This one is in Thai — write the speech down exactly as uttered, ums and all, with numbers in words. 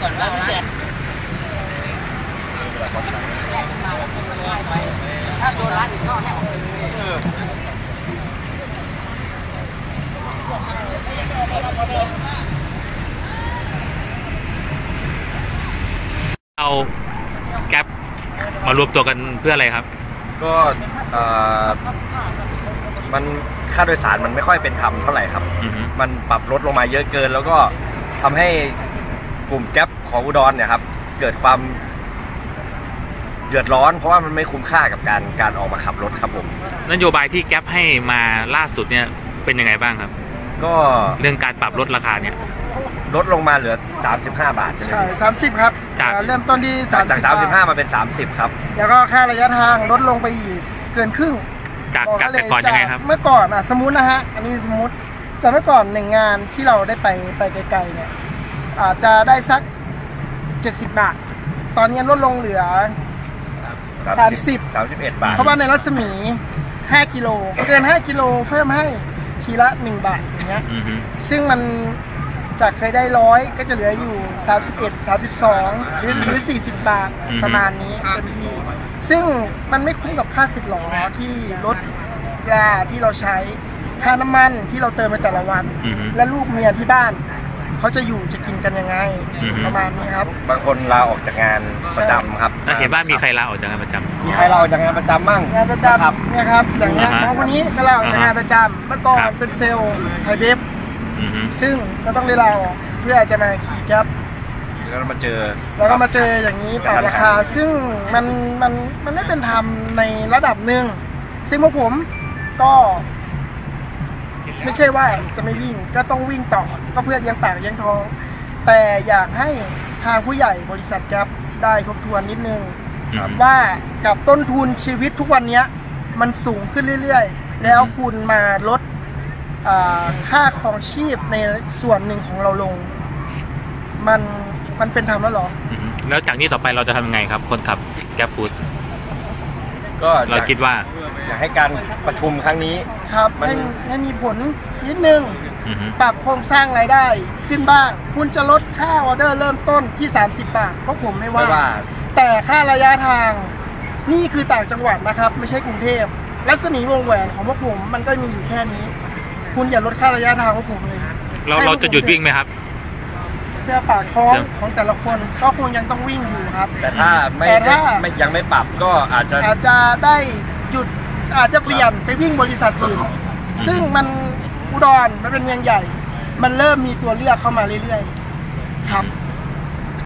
ก่อนว่าพิเศษถ้าโดนร้านอื่นก็ให้ออกไปเลยเอาแก๊ปมารวมตัวกันเพื่ออะไรครับก็มันค่าโดยสารมันไม่ค่อยเป็นธรรมเท่าไหร่ครับมันปรับลดลงมาเยอะเกินแล้วก็ทำให้กลุ่มแก๊ปของอุดรเนี่ยครับเกิดความเดือดร้อนเพราะว่ามันไม่คุ้มค่ากับการการออกมาขับรถครับผมนโยบายที่แก๊ปให้มาล่าสุดเนี่ยเป็นยังไงบ้างครับก็เรื่องการปรับลดราคาเนี่ยลดลงมาเหลือสามสิบห้าบาทใช่ไหมใช่สามสิบครับจากเริ่มต้นที่จากสามสิบห้ามาเป็นสามสิบครับแล้วก็ค่าระยะทางลดลงไปอีกเกินครึ่งจากจากแต่ก่อนยังไงครับเมื่อก่อนอ่ะสมมุตินะฮะอันนี้สมมุติจากเมื่อก่อนหนึ่งงานที่เราได้ไปไปไกลๆเนี่ยอาจจะได้สักเจ็ดสิบบาทตอนนี้ลดลงเหลือสามสิบสามสิบเอ็ดบาทเพราะว่าในรัศมีห้ากิโลเกินห้ากิโลเพิ่มให้ทีละหนึ่งบาทอย่างเงี้ยซึ่งมันจากเคยได้ร้อยก็จะเหลืออยู่สามสิบเอ็ด สามสิบสองหรือหรือสี่สิบบาทประมาณนี้เต็มที่ซึ่งมันไม่คุ้มกับค่าสิบล้อที่รถยาที่เราใช้ค่าน้ำมันที่เราเติมไปแต่ละวันและลูกเมียที่บ้านเขาจะอยู่จะกินกันยังไงประมาณนี้ครับบางคนลาออกจากงานประจำครับเห็นบ้านมีใครลาออกจากงานประจำมีใครลาออกจากงานประจำมั่งงานประจำเนี่ยครับอย่างเงี้ยน้องคนนี้ก็ลาออกจากงานประจำเมื่อก่อนเป็นเซลล์ไฮเบฟซึ่งก็ต้องได้ลาออกเพื่อจะมาขี่แก๊ปแล้วมาเจอแล้วก็มาเจออย่างนี้ปรับราคาซึ่งมันมันมันไม่เป็นธรรมในระดับหนึ่งซึ่งพวกผมก็ไม่ใช่ว่าจะไม่วิ่งก็ต้องวิ่งต่อก็เพื่อเลี้ยงปากเลี้ยงท้องแต่อยากให้ทางผู้ใหญ่บริษัทแก๊ปได้ทบทวนนิดนึงว่ากับต้นทุนชีวิตทุกวันนี้มันสูงขึ้นเรื่อยๆแล้วคุณมาลดค่าครองชีพในส่วนหนึ่งของเราลงมันมันเป็นธรรมแล้วหรอแล้วจากนี้ต่อไปเราจะทำยังไงครับคนขับแก๊ปฟู้ดก็เราคิดว่าอยากให้การประชุมครั้งนี้ครับให้ให้มีผลนิดนึงปรับโครงสร้างรายได้ขึ้นบ้างคุณจะลดค่าออเดอร์เริ่มต้นที่สามสิบบาทเพราะผมไม่ว่าแต่ค่าระยะทางนี่คือต่างจังหวัดนะครับไม่ใช่กรุงเทพรัศมีวงแหวนของพวกผมมันก็มีอยู่แค่นี้คุณอย่าลดค่าระยะทางของผมเลยเราเราจะหยุดวิ่งไหมครับเพื่อปากท้องของแต่ละคนก็คงยังต้องวิ่งอยู่ครับแต่ถ้าไม่ไม่ยังไม่ปรับก็อาจจะอาจจะได้หยุดอาจจะเปลี่ยนไปวิ่งบริษัทอื่นซึ่งมันอุดรมันเป็นเมืองใหญ่มันเริ่มมีตัวเลือกเข้ามาเรื่อยๆครับ